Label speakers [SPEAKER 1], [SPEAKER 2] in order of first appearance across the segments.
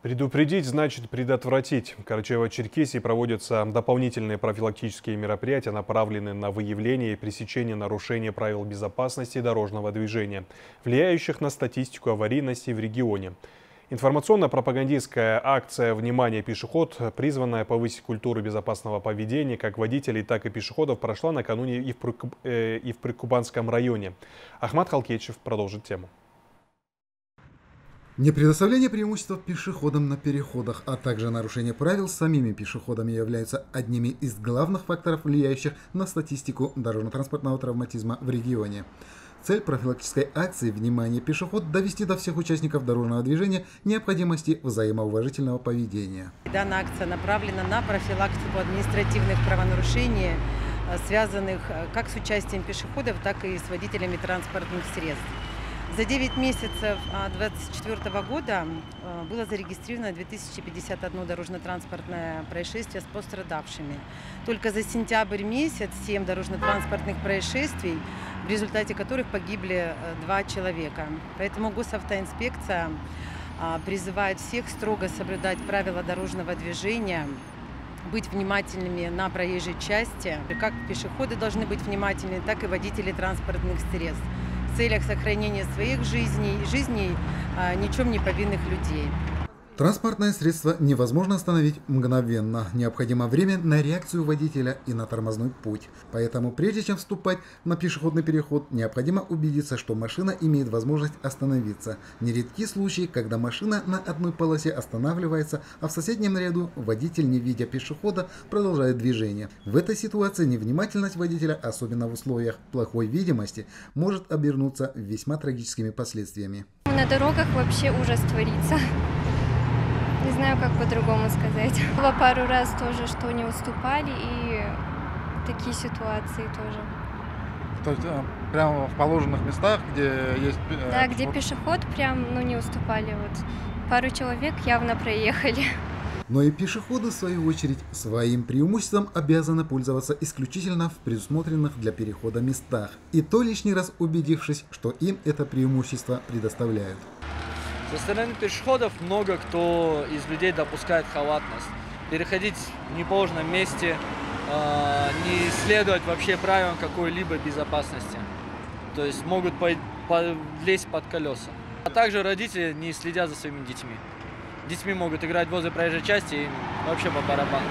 [SPEAKER 1] Предупредить значит предотвратить. В Карачаево-Черкесии проводятся дополнительные профилактические мероприятия, направленные на выявление и пресечение нарушений правил безопасности дорожного движения, влияющих на статистику аварийности в регионе. Информационно-пропагандистская акция «Внимание, пешеход», призванная повысить культуру безопасного поведения как водителей, так и пешеходов, прошла накануне и в Прикубанском районе. Ахмат Халкетчев продолжит тему.
[SPEAKER 2] Непредоставление преимущества пешеходам на переходах, а также нарушение правил самими пешеходами являются одними из главных факторов, влияющих на статистику дорожно-транспортного травматизма в регионе. Цель профилактической акции «Внимание, пешеход» – довести до всех участников дорожного движения необходимости взаимоуважительного поведения.
[SPEAKER 3] Данная акция направлена на профилактику административных правонарушений, связанных как с участием пешеходов, так и с водителями транспортных средств. За 9 месяцев 2024 года было зарегистрировано 2051 дорожно-транспортное происшествие с пострадавшими. Только за сентябрь месяц 7 дорожно-транспортных происшествий, в результате которых погибли 2 человека. Поэтому госавтоинспекция призывает всех строго соблюдать правила дорожного движения, быть внимательными на проезжей части. Как пешеходы должны быть внимательны, так и водители транспортных средств в целях сохранения своих жизней и жизней ни в чем не повинных людей.
[SPEAKER 2] Транспортное средство невозможно остановить мгновенно. Необходимо время на реакцию водителя и на тормозной путь. Поэтому прежде чем вступать на пешеходный переход, необходимо убедиться, что машина имеет возможность остановиться. Нередки случаи, когда машина на одной полосе останавливается, а в соседнем ряду водитель, не видя пешехода, продолжает движение. В этой ситуации невнимательность водителя, особенно в условиях плохой видимости, может обернуться весьма трагическими последствиями.
[SPEAKER 4] На дорогах вообще ужас творится. Не знаю, как по-другому сказать. Было пару раз тоже, что не уступали, и такие ситуации тоже.
[SPEAKER 5] То есть прямо в положенных местах, где есть...
[SPEAKER 4] Да, где пешеход прям, не уступали. Вот пару человек явно проехали.
[SPEAKER 2] Но и пешеходы, в свою очередь, своим преимуществом обязаны пользоваться исключительно в предусмотренных для перехода местах. И то лишний раз убедившись, что им это преимущество предоставляют.
[SPEAKER 6] Со стороны пешеходов много кто из людей допускает халатность. Переходить в неположенном месте, не следовать вообще правилам какой-либо безопасности. То есть могут лезть под колеса. А также родители не следят за своими детьми. Детьми могут играть возле проезжей части, и вообще по барабану.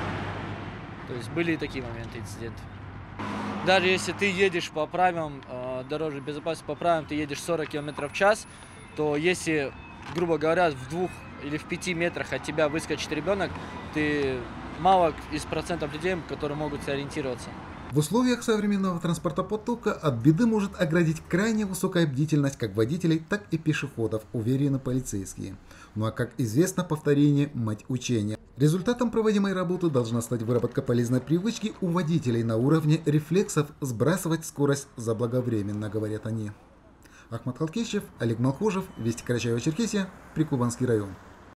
[SPEAKER 6] То есть были и такие моменты, инциденты. Даже если ты едешь по правилам дорожной безопасности, по правилам ты едешь 40 км в час, то если, грубо говоря, в 2 или в 5 метрах от тебя выскочит ребенок, ты мало из процентов людей, которые могут сориентироваться.
[SPEAKER 2] В условиях современного транспортопотока от беды может оградить крайне высокая бдительность как водителей, так и пешеходов, уверены полицейские. Ну а как известно, повторение – мать учения. Результатом проводимой работы должна стать выработка полезной привычки у водителей на уровне рефлексов сбрасывать скорость заблаговременно, говорят они. Ахмат Халкетчев, Олег Малхожев, Вести Карачаево-Черкесия, Прикубанский район.